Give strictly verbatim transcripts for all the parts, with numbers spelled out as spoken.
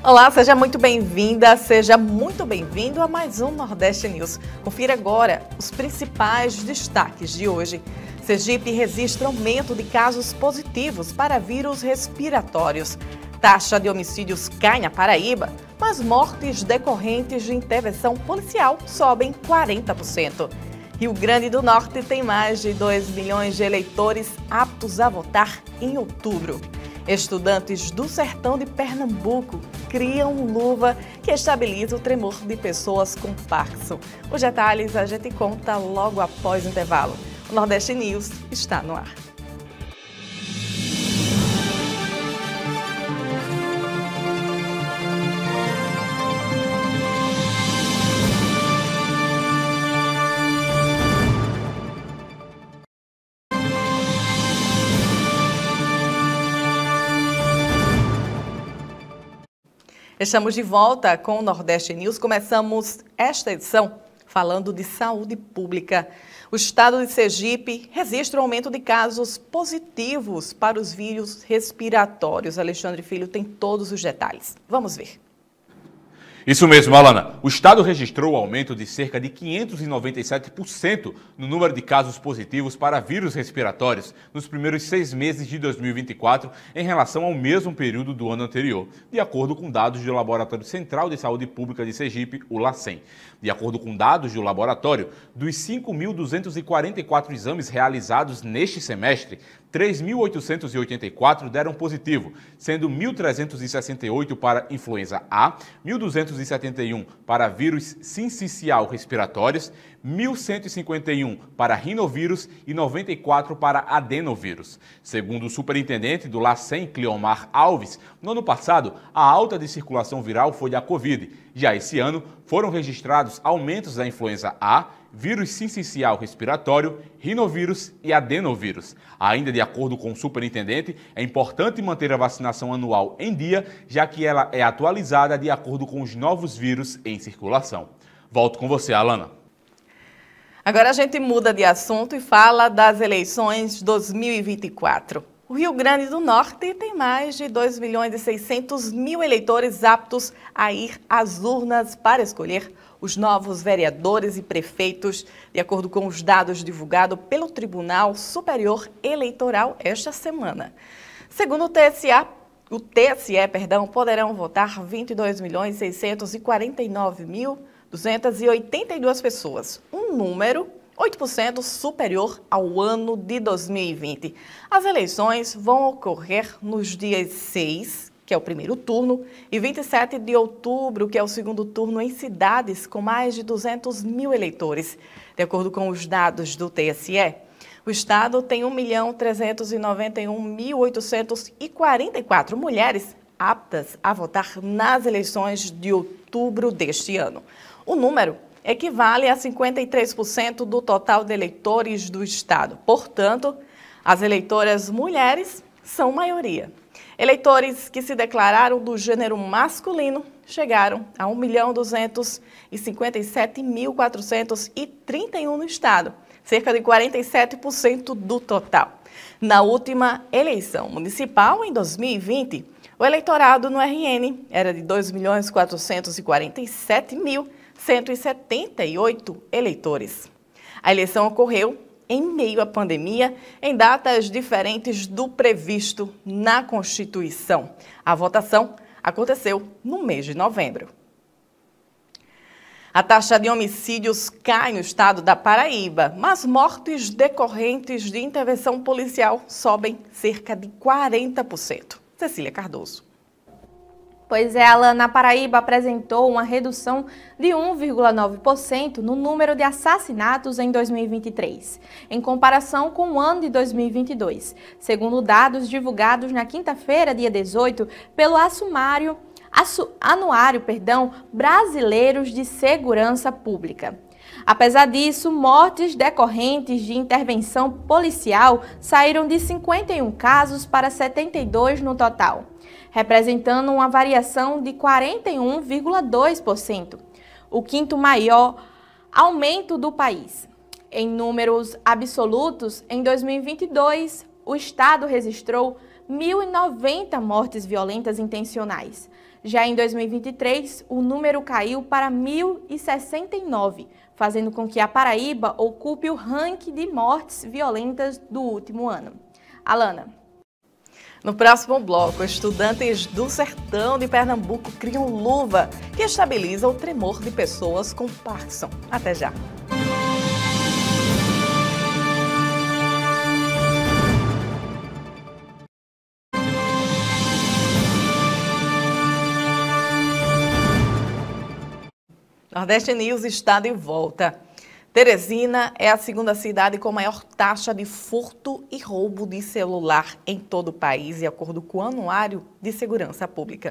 Olá, seja muito bem-vinda, seja muito bem-vindo a mais um Nordeste News. Confira agora os principais destaques de hoje. Sergipe registra aumento de casos positivos para vírus respiratórios. Taxa de homicídios cai na Paraíba, mas mortes decorrentes de intervenção policial sobem quarenta por cento. Rio Grande do Norte tem mais de dois milhões de eleitores aptos a votar em outubro. Estudantes do sertão de Pernambuco criam luva que estabiliza o tremor de pessoas com Parkinson. Os detalhes a gente conta logo após o intervalo. O Nordeste News está no ar. Estamos de volta com o Nordeste News. Começamos esta edição falando de saúde pública. O estado de Sergipe registra um aumento de casos positivos para os vírus respiratórios. Alexandre Filho tem todos os detalhes. Vamos ver. Isso mesmo, Alana. O estado registrou aumento de cerca de quinhentos e noventa e sete por cento no número de casos positivos para vírus respiratórios nos primeiros seis meses de dois mil e vinte e quatro em relação ao mesmo período do ano anterior, de acordo com dados do Laboratório Central de Saúde Pública de Sergipe, o LACEN. De acordo com dados do laboratório, dos cinco mil duzentos e quarenta e quatro exames realizados neste semestre, três mil oitocentos e oitenta e quatro deram positivo, sendo mil trezentos e sessenta e oito para influenza A, mil duzentos e setenta e um para vírus sincicial respiratórios, mil cento e cinquenta e um para rinovírus e noventa e quatro para adenovírus. Segundo o superintendente do LACEN, Cleomar Alves, no ano passado, a alta de circulação viral foi a Covid. Já esse ano, foram registrados aumentos da influenza A, vírus sincicial respiratório, rinovírus e adenovírus. Ainda de acordo com o superintendente, é importante manter a vacinação anual em dia, já que ela é atualizada de acordo com os novos vírus em circulação. Volto com você, Alana. Agora a gente muda de assunto e fala das eleições dois mil e vinte e quatro. O Rio Grande do Norte tem mais de dois milhões e seiscentos mil eleitores aptos a ir às urnas para escolher os novos vereadores e prefeitos, de acordo com os dados divulgados pelo Tribunal Superior Eleitoral esta semana. Segundo o T S E, o T S E, perdão, poderão votar vinte e dois milhões seiscentos e quarenta e nove mil duzentas e oitenta e duas pessoas, um número oito por cento superior ao ano de dois mil e vinte. As eleições vão ocorrer nos dias seis, que é o primeiro turno, e vinte e sete de outubro, que é o segundo turno, em cidades com mais de duzentos mil eleitores. De acordo com os dados do T S E, o estado tem um milhão trezentos e noventa e um mil oitocentos e quarenta e quatro mulheres aptas a votar nas eleições de outubro deste ano. O número equivale a cinquenta e três por cento do total de eleitores do estado. Portanto, as eleitoras mulheres são maioria. Eleitores que se declararam do gênero masculino chegaram a um milhão duzentos e cinquenta e sete mil quatrocentos e trinta e um no estado, cerca de quarenta e sete por cento do total. Na última eleição municipal, em dois mil e vinte, o eleitorado no R N era de dois milhões quatrocentos e quarenta e sete mil cento e setenta e oito eleitores. A eleição ocorreu em meio à pandemia, em datas diferentes do previsto na Constituição. A votação aconteceu no mês de novembro. A taxa de homicídios cai no estado da Paraíba, mas mortes decorrentes de intervenção policial sobem cerca de quarenta por cento. Cecília Cardoso. Pois é, Alana, a Paraíba apresentou uma redução de um vírgula nove por cento no número de assassinatos em dois mil e vinte e três, em comparação com o ano de dois mil e vinte e dois, segundo dados divulgados na quinta-feira, dia dezoito, pelo Assumário, Assu, Anuário perdão, Brasileiros de Segurança Pública. Apesar disso, mortes decorrentes de intervenção policial saíram de cinquenta e um casos para setenta e dois no total, representando uma variação de quarenta e um vírgula dois por cento, o quinto maior aumento do país. Em números absolutos, em dois mil e vinte e dois, o estado registrou mil e noventa mortes violentas intencionais, Já em dois mil e vinte e três, o número caiu para mil e sessenta e nove, fazendo com que a Paraíba ocupe o ranking de mortes violentas do último ano. Alana. No próximo bloco, estudantes do sertão de Pernambuco criam luva que estabiliza o tremor de pessoas com Parkinson. Até já! Nordeste News está de volta. Teresina é a segunda cidade com maior taxa de furto e roubo de celular em todo o país, de acordo com o Anuário de Segurança Pública.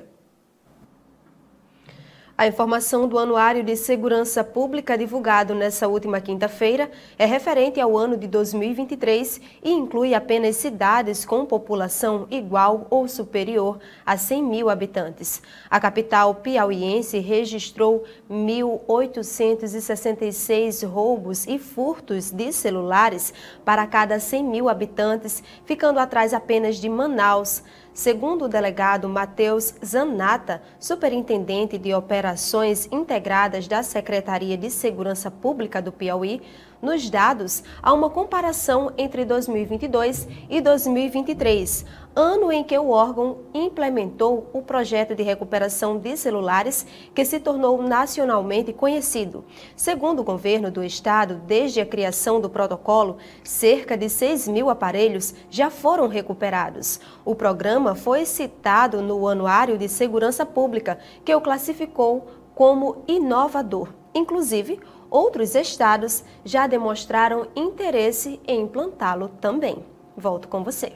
A informação do Anuário de Segurança Pública divulgado nesta última quinta-feira é referente ao ano de dois mil e vinte e três e inclui apenas cidades com população igual ou superior a cem mil habitantes. A capital piauiense registrou mil oitocentos e sessenta e seis roubos e furtos de celulares para cada cem mil habitantes, ficando atrás apenas de Manaus. Segundo o delegado Matheus Zanata, superintendente de Operações Integradas da Secretaria de Segurança Pública do Piauí, nos dados há uma comparação entre dois mil e vinte e dois e dois mil e vinte e três, ano em que o órgão implementou o projeto de recuperação de celulares que se tornou nacionalmente conhecido. Segundo o governo do estado, desde a criação do protocolo, cerca de seis mil aparelhos já foram recuperados. O programa foi citado no Anuário de Segurança Pública, que o classificou como inovador. Inclusive, outros estados já demonstraram interesse em implantá-lo também. Volto com você.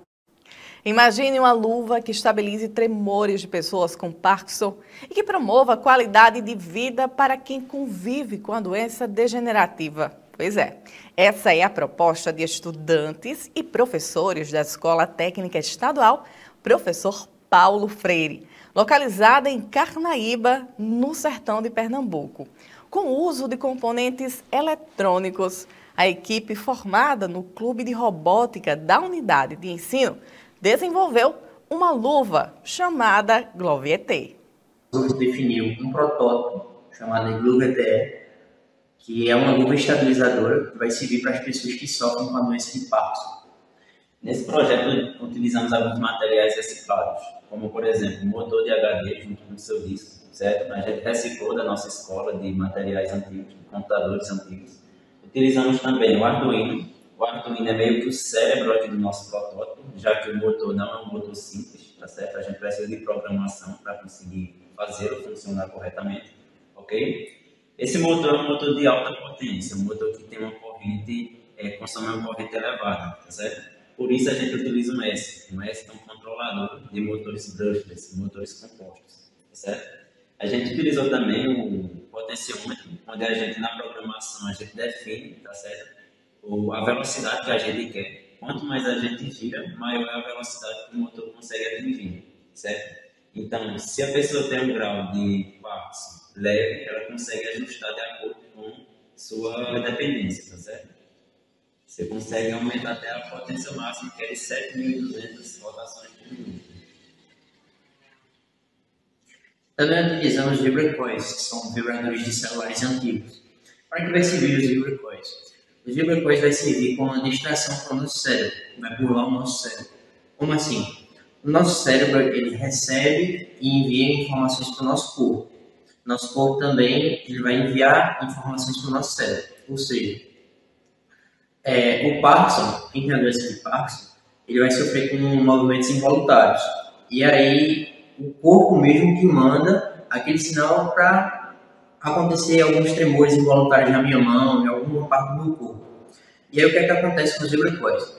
Imagine uma luva que estabilize tremores de pessoas com Parkinson e que promova a qualidade de vida para quem convive com a doença degenerativa. Pois é, essa é a proposta de estudantes e professores da Escola Técnica Estadual Professor Paulo Freire, localizada em Carnaíba, no sertão de Pernambuco. Com o uso de componentes eletrônicos, a equipe formada no Clube de Robótica da Unidade de Ensino desenvolveu uma luva chamada Gloviet. A gente definiu um protótipo chamado Gloviet, que é uma luva estabilizadora que vai servir para as pessoas que sofrem com a doença de Parkinson. Nesse projeto, utilizamos alguns materiais reciclados, como, por exemplo, motor de H D junto com o seu disco, certo? A gente reciclou da nossa escola de materiais antigos, de computadores antigos. Utilizamos também o Arduino. O Arduino é meio que o cérebro aqui do nosso protótipo, já que o motor não é um motor simples, tá certo? A gente precisa de programação para conseguir fazê-lo funcionar corretamente, ok? Esse motor é um motor de alta potência, um motor que tem uma corrente, é, consome uma corrente elevada, tá certo? Por isso a gente utiliza um S. Um S é um controlador de motores brushless, motores compostos, tá certo? A gente utilizou também o potenciômetro, onde a gente, na programação, a gente define, tá certo? O, a velocidade que a gente quer. Quanto mais a gente gira, maior é a velocidade que o motor consegue atingir, certo? Então, se a pessoa tem um grau de Parkinson leve, ela consegue ajustar de acordo com sua dependência, tá certo? Você consegue aumentar até a potência máxima, que é de sete mil e duzentas rotações por minuto. Também utilizamos vibra-coils, que são vibradores de celulares antigos. Para que vai servir os vibra-coils? Os vibra-coils vai servir como distração para o nosso cérebro, vai burlar o nosso cérebro. Como assim? O nosso cérebro ele recebe e envia informações para o nosso corpo. Nosso corpo também ele vai enviar informações para o nosso cérebro. Ou seja, é, o Parkinson, quem tem a doença de Parkinson, ele vai sofrer com movimentos involuntários. E aí, o corpo mesmo que manda aquele sinal para acontecer alguns tremores involuntários na minha mão, em alguma parte do meu corpo. E aí, o que é que acontece com os vibra-coils?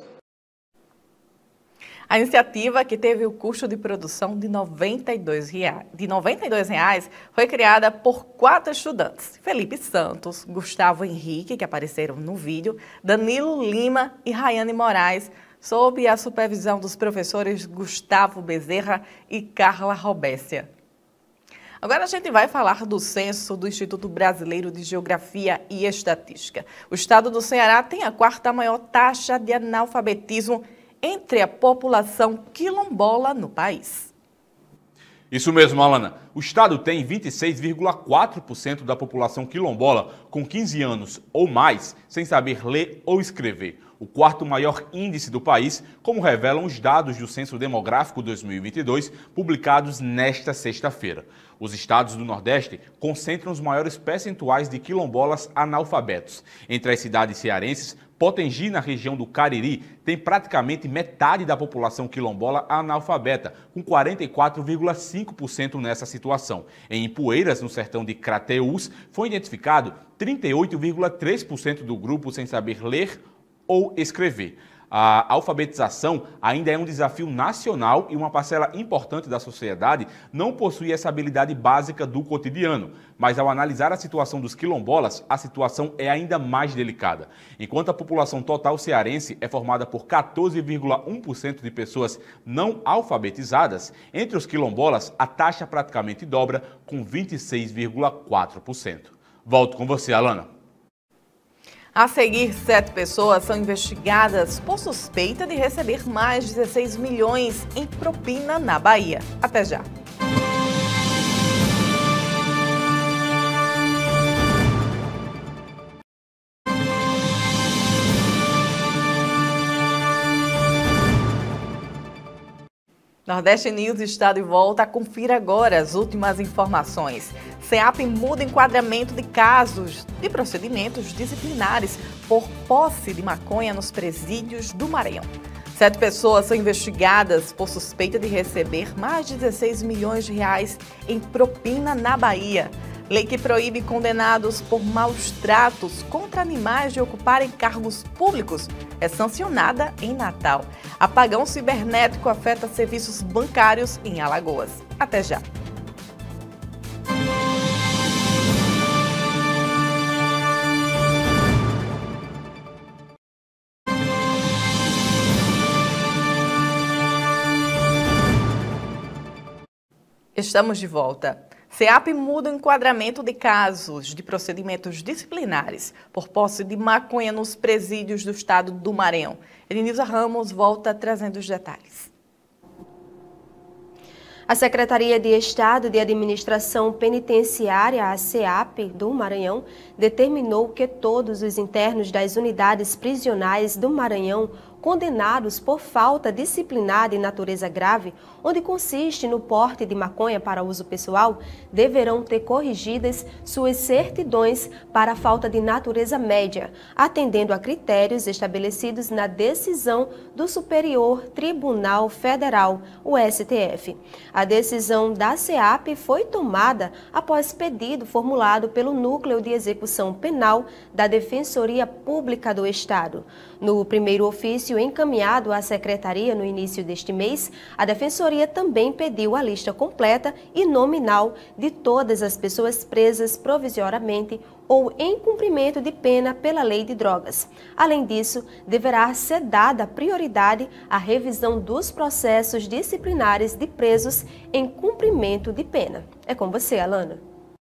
A iniciativa, que teve o custo de produção de noventa e dois reais, de noventa e dois reais, foi criada por quatro estudantes: Felipe Santos, Gustavo Henrique, que apareceram no vídeo, Danilo Lima e Rayane Moraes, sob a supervisão dos professores Gustavo Bezerra e Carla Robécia. Agora a gente vai falar do censo do Instituto Brasileiro de Geografia e Estatística. O estado do Ceará tem a quarta maior taxa de analfabetismo entre a população quilombola no país. Isso mesmo, Alana. O estado tem vinte e seis vírgula quatro por cento da população quilombola com quinze anos ou mais sem saber ler ou escrever, o quarto maior índice do país, como revelam os dados do Censo Demográfico dois mil e vinte e dois, publicados nesta sexta-feira. Os estados do Nordeste concentram os maiores percentuais de quilombolas analfabetos. Entre as cidades cearenses, Potengi, na região do Cariri, tem praticamente metade da população quilombola analfabeta, com quarenta e quatro vírgula cinco por cento nessa situação. Em Ipueiras, no sertão de Crateús, foi identificado trinta e oito vírgula três por cento do grupo sem saber ler ou escrever. A alfabetização ainda é um desafio nacional e uma parcela importante da sociedade não possui essa habilidade básica do cotidiano. Mas ao analisar a situação dos quilombolas, a situação é ainda mais delicada. Enquanto a população total cearense é formada por quatorze vírgula um por cento de pessoas não alfabetizadas, entre os quilombolas a taxa praticamente dobra, com vinte e seis vírgula quatro por cento. Volto com você, Alana. A seguir, sete pessoas são investigadas por suspeita de receber mais de dezesseis milhões em propina na Bahia. Até já. Nordeste News está de volta. Confira agora as últimas informações. SEAP muda enquadramento de casos de procedimentos disciplinares por posse de maconha nos presídios do Maranhão. Sete pessoas são investigadas por suspeita de receber mais de dezesseis milhões de reais em propina na Bahia. Lei que proíbe condenados por maus tratos contra animais de ocuparem cargos públicos é sancionada em Natal. Apagão cibernético afeta serviços bancários em Alagoas. Até já. Estamos de volta. SEAP muda o enquadramento de casos de procedimentos disciplinares por posse de maconha nos presídios do estado do Maranhão. Elenilza Ramos volta trazendo os detalhes. A Secretaria de Estado de Administração Penitenciária, a SEAP, do Maranhão, determinou que todos os internos das unidades prisionais do Maranhão condenados por falta disciplinar de natureza grave, onde consiste no porte de maconha para uso pessoal, deverão ter corrigidas suas certidões para falta de natureza média, atendendo a critérios estabelecidos na decisão do Superior Tribunal Federal, o S T F. A decisão da SEAP foi tomada após pedido formulado pelo Núcleo de Execução Penal da Defensoria Pública do Estado. No primeiro ofício encaminhado à Secretaria no início deste mês, a Defensoria também pediu a lista completa e nominal de todas as pessoas presas provisoriamente ou em cumprimento de pena pela Lei de Drogas. Além disso, deverá ser dada prioridade à revisão dos processos disciplinares de presos em cumprimento de pena. É com você, Alana.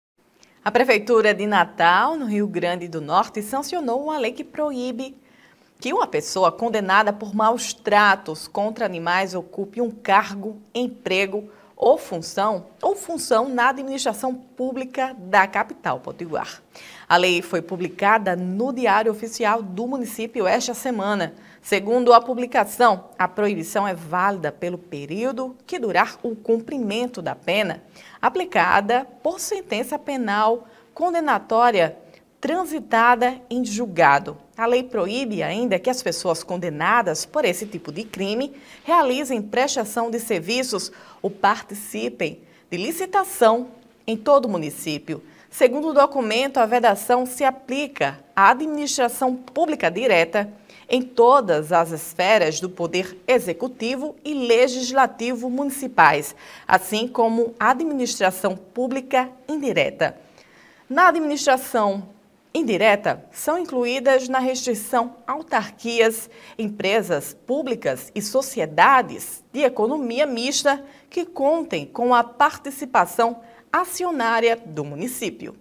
A Prefeitura de Natal, no Rio Grande do Norte, sancionou uma lei que proíbe que uma pessoa condenada por maus tratos contra animais ocupe um cargo, emprego ou função, ou função na administração pública da capital potiguar. A lei foi publicada no Diário Oficial do município esta semana. Segundo a publicação, a proibição é válida pelo período que durar o cumprimento da pena, aplicada por sentença penal condenatória transitada em julgado. A lei proíbe ainda que as pessoas condenadas por esse tipo de crime realizem prestação de serviços ou participem de licitação em todo o município. Segundo o documento, a vedação se aplica à administração pública direta em todas as esferas do Poder Executivo e Legislativo municipais, assim como a administração pública indireta. Na administração indireta, são incluídas na restrição autarquias, empresas públicas e sociedades de economia mista que contem com a participação acionária do município.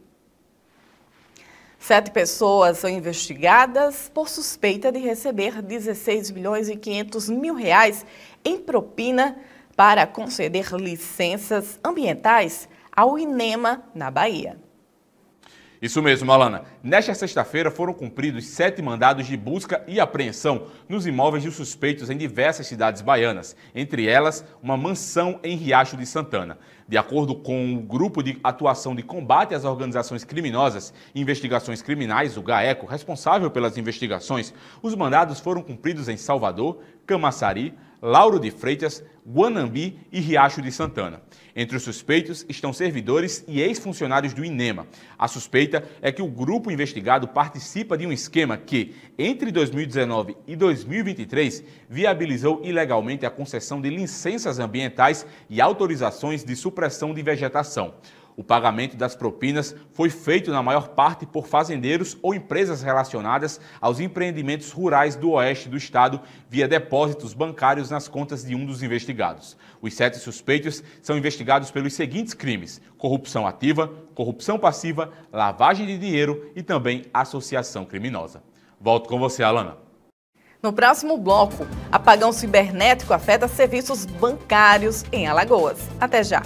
Sete pessoas são investigadas por suspeita de receber dezesseis milhões e quinhentos mil reais em propina para conceder licenças ambientais ao INEMA na Bahia. Isso mesmo, Alana. Nesta sexta-feira foram cumpridos sete mandados de busca e apreensão nos imóveis dos suspeitos em diversas cidades baianas, entre elas uma mansão em Riacho de Santana. De acordo com o Grupo de Atuação de Combate às Organizações Criminosas e Investigações Criminais, o GAECO, responsável pelas investigações, os mandados foram cumpridos em Salvador, Camaçari, Lauro de Freitas, Guanambi e Riacho de Santana. Entre os suspeitos estão servidores e ex-funcionários do INEMA. A suspeita é que o grupo investigado participa de um esquema que, entre dois mil e dezenove e dois mil e vinte e três, viabilizou ilegalmente a concessão de licenças ambientais e autorizações de supressão de vegetação. O pagamento das propinas foi feito na maior parte por fazendeiros ou empresas relacionadas aos empreendimentos rurais do oeste do estado via depósitos bancários nas contas de um dos investigados. Os sete suspeitos são investigados pelos seguintes crimes: corrupção ativa, corrupção passiva, lavagem de dinheiro e também associação criminosa. Volto com você, Alana. No próximo bloco, apagão cibernético afeta serviços bancários em Alagoas. Até já!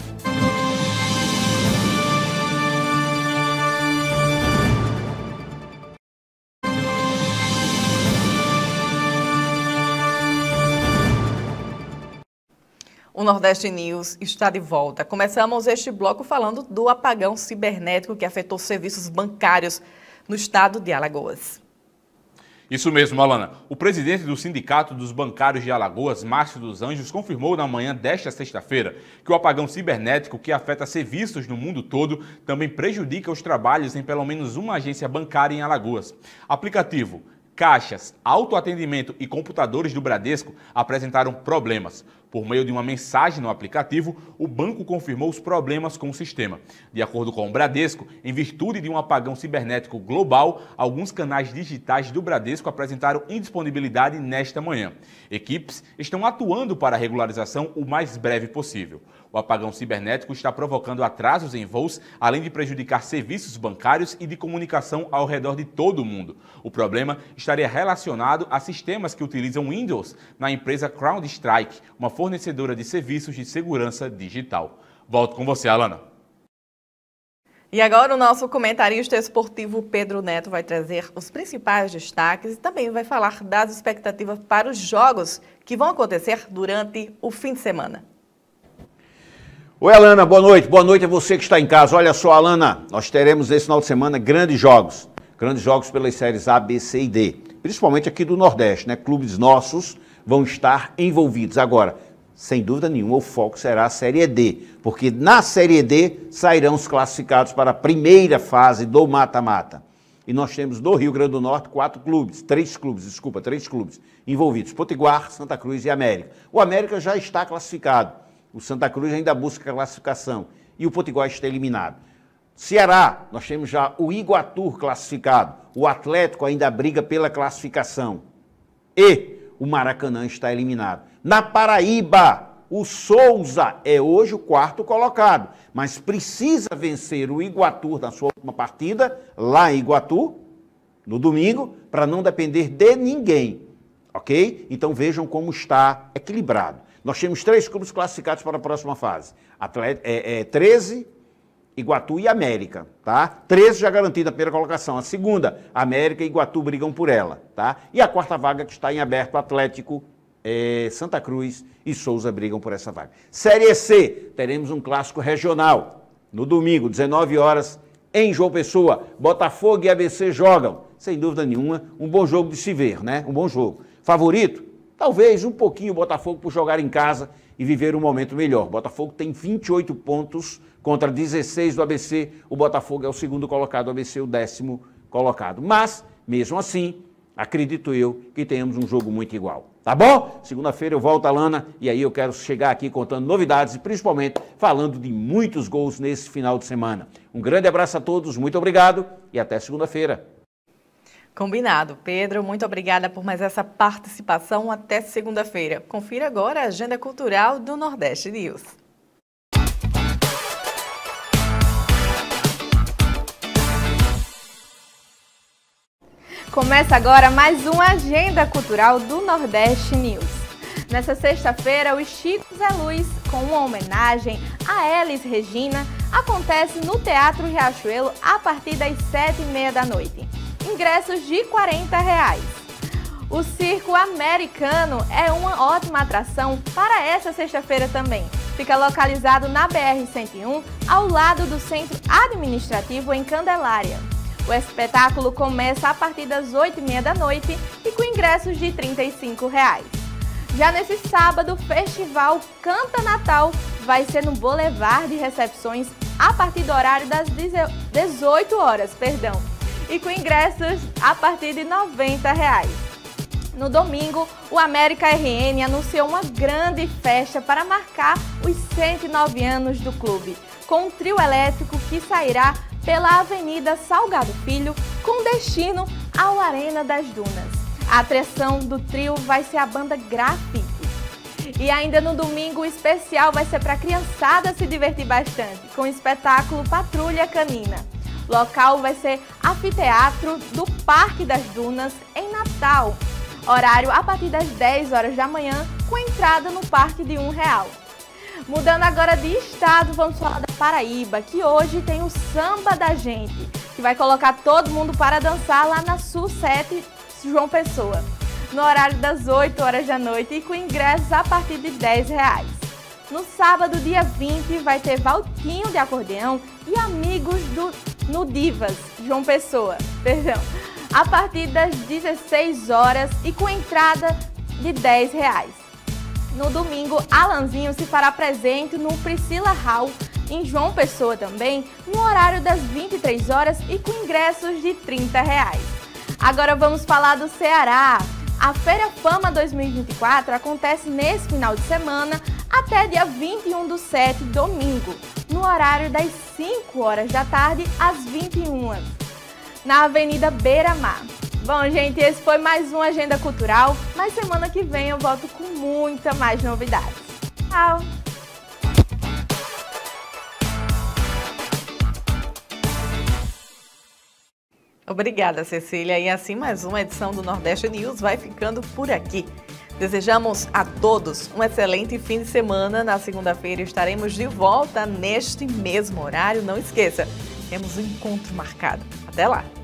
O Nordeste News está de volta. Começamos este bloco falando do apagão cibernético que afetou serviços bancários no estado de Alagoas. Isso mesmo, Alana. O presidente do Sindicato dos Bancários de Alagoas, Márcio dos Anjos, confirmou na manhã desta sexta-feira que o apagão cibernético que afeta serviços no mundo todo também prejudica os trabalhos em pelo menos uma agência bancária em Alagoas. Aplicativo, caixas, autoatendimento e computadores do Bradesco apresentaram problemas. Por meio de uma mensagem no aplicativo, o banco confirmou os problemas com o sistema. De acordo com o Bradesco, em virtude de um apagão cibernético global, alguns canais digitais do Bradesco apresentaram indisponibilidade nesta manhã. Equipes estão atuando para a regularização o mais breve possível. O apagão cibernético está provocando atrasos em voos, além de prejudicar serviços bancários e de comunicação ao redor de todo o mundo. O problema estaria relacionado a sistemas que utilizam Windows na empresa CrowdStrike, uma fornecedora de serviços de segurança digital. Volto com você, Alana. E agora o nosso comentarista esportivo Pedro Neto vai trazer os principais destaques e também vai falar das expectativas para os jogos que vão acontecer durante o fim de semana. Oi, Alana, boa noite. Boa noite a você que está em casa. Olha só, Alana, nós teremos esse final de semana grandes jogos. Grandes jogos pelas séries A, B, C e D. Principalmente aqui do Nordeste, né? Clubes nossos vão estar envolvidos. Agora, sem dúvida nenhuma, o foco será a Série D, porque na Série D sairão os classificados para a primeira fase do mata-mata. E nós temos do Rio Grande do Norte quatro clubes, três clubes, desculpa, três clubes envolvidos, Potiguar, Santa Cruz e América. O América já está classificado, o Santa Cruz ainda busca a classificação e o Potiguar está eliminado. Ceará, nós temos já o Iguatu classificado, o Atlético ainda briga pela classificação e o Maracanã está eliminado. Na Paraíba, o Souza é hoje o quarto colocado, mas precisa vencer o Iguatu na sua última partida, lá em Iguatu, no domingo, para não depender de ninguém, ok? Então vejam como está equilibrado. Nós temos três clubes classificados para a próxima fase, Atlético, é, é, treze, Iguatu e América, tá? treze já garantida a primeira colocação. A segunda, América e Iguatu brigam por ela, tá? E a quarta vaga que está em aberto, Atlético, é, Santa Cruz e Souza brigam por essa vaga. Série C, teremos um clássico regional. No domingo, dezenove horas, em João Pessoa, Botafogo e A B C jogam. Sem dúvida nenhuma, um bom jogo de se ver, né? Um bom jogo. Favorito? Talvez um pouquinho o Botafogo por jogar em casa e viver um momento melhor. O Botafogo tem vinte e oito pontos contra dezesseis do A B C. O Botafogo é o segundo colocado, o A B C o décimo colocado. Mas, mesmo assim, acredito eu que tenhamos um jogo muito igual. Tá bom? Segunda-feira eu volto, Alana, e aí eu quero chegar aqui contando novidades e principalmente falando de muitos gols nesse final de semana. Um grande abraço a todos, muito obrigado e até segunda-feira. Combinado. Pedro, muito obrigada por mais essa participação. Até segunda-feira. Confira agora a agenda cultural do Nordeste News. Começa agora mais uma agenda cultural do Nordeste News. Nessa sexta-feira, o Chico Zé Luiz, com uma homenagem a Elis Regina, acontece no Teatro Riachuelo a partir das sete e meia da noite. Ingressos de quarenta reais. O Circo Americano é uma ótima atração para essa sexta-feira também. Fica localizado na B R cento e um, ao lado do Centro Administrativo em Candelária. O espetáculo começa a partir das oito e meia da noite e com ingressos de trinta e cinco reais. Já nesse sábado, o Festival Canta Natal vai ser no Boulevard de Recepções a partir do horário das dezoito horas, perdão, e com ingressos a partir de noventa reais. No domingo, o América R N anunciou uma grande festa para marcar os cento e nove anos do clube, com um trio elétrico que sairá pela Avenida Salgado Filho com destino ao Arena das Dunas. A atração do trio vai ser a banda Grafite. E ainda no domingo, o especial vai ser para a criançada se divertir bastante, com o espetáculo Patrulha Canina. O local vai ser Anfiteatro do Parque das Dunas, em Natal. Horário a partir das dez horas da manhã, com entrada no parque de um real. Mudando agora de estado, vamos falar da Paraíba, que hoje tem o Samba da Gente, que vai colocar todo mundo para dançar lá na Sul sete, João Pessoa, no horário das oito horas da noite e com ingressos a partir de dez reais. No sábado, dia vinte, vai ter Valtinho de Acordeão e Amigos do, no Divas, João Pessoa, perdão, a partir das dezesseis horas e com entrada de dez reais. No domingo, Alanzinho se fará presente no Priscila Hall, em João Pessoa também, no horário das vinte e três horas e com ingressos de trinta reais. Agora vamos falar do Ceará. A Feira Fama dois mil e vinte e quatro acontece nesse final de semana até dia vinte e um do sete, domingo, no horário das cinco horas da tarde às vinte e uma, na Avenida Beira Mar. Bom, gente, esse foi mais uma Agenda Cultural, mas semana que vem eu volto com muita mais novidades. Tchau! Obrigada, Cecília. E assim mais uma edição do Nordeste News vai ficando por aqui. Desejamos a todos um excelente fim de semana. Na segunda-feira estaremos de volta neste mesmo horário. Não esqueça, temos um encontro marcado. Até lá!